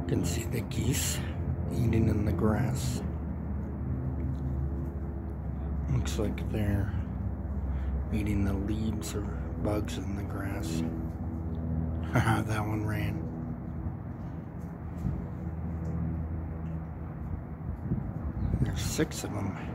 You can see the geese eating in the grass. Looks like they're eating the leaves or bugs in the grass. Haha, that one ran. There's 6 of them.